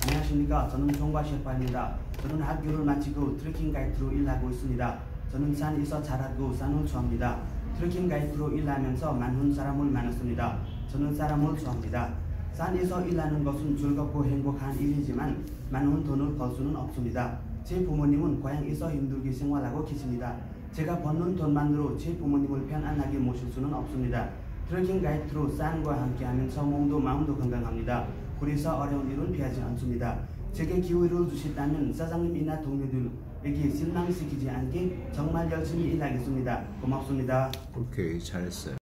안녕하십니까. 저는 총과 셰퍼입니다. 저는 학교를 마치고 트레킹 가이드로 일하고 있습니다. 저는 산에서 자라고 산을 좋아합니다. 트레킹 가이드로 일하면서 많은 사람을 만났습니다. 저는 사람을 좋아합니다. 산에서 일하는 것은 즐겁고 행복한 일이지만 많은 돈을 벌 수는 없습니다. 제 부모님은 고향에서 힘들게 생활하고 계십니다. 제가 버는 돈만으로 제 부모님을 편안하게 모실 수는 없습니다. 트레킹 가이드로 산과 함께하면서 몸도 마음도 건강합니다. 그래서 어려운 일은 피하지 않습니다. 제게 기회를 주신다면 사장님이나 동료들에게 실망시키지 않게 정말 열심히 일하겠습니다. 고맙습니다. 오케이, 잘했어요.